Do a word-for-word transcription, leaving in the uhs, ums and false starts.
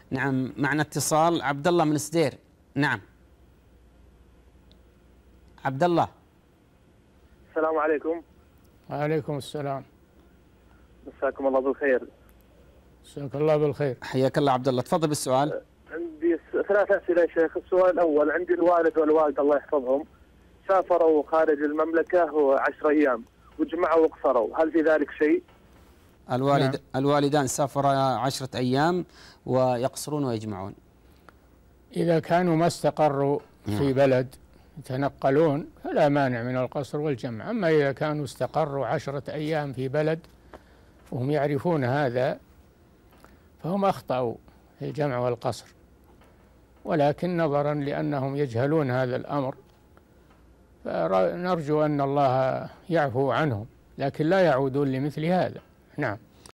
نعم، معنا اتصال. عبد الله من سدير. نعم عبد الله. السلام عليكم. وعليكم السلام. مساكم الله بالخير. مساك الله بالخير. حياك الله عبد الله، تفضل بالسؤال. عندي ثلاث أسئلة يا شيخ. السؤال الأول، عندي الوالد والوالدة الله يحفظهم سافروا خارج المملكة عشر أيام وجمعوا وقصروا، هل في ذلك شيء؟ الوالد نعم. الوالدان سافرا عشرة أيام ويقصرون ويجمعون. إذا كانوا ما استقروا نعم. في بلد يتنقلون فلا مانع من القصر والجمع. أما إذا كانوا استقروا عشرة أيام في بلد وهم يعرفون هذا فهم أخطأوا في الجمع والقصر، ولكن نظرا لأنهم يجهلون هذا الأمر فنرجو أن الله يعفو عنهم، لكن لا يعودون لمثل هذا. نعم.